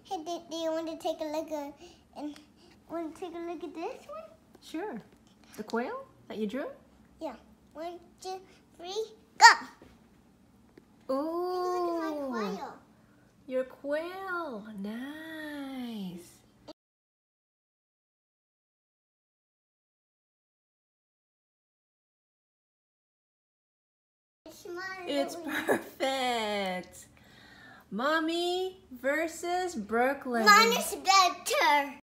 Hey, do you want to take a look at this one? Sure. The quail that you drew? Yeah. 1, 2, 3, go! Ooh. Look at my quail. Your quail. Nice. It's perfect. Mommy versus Brooklyn. Mine is better.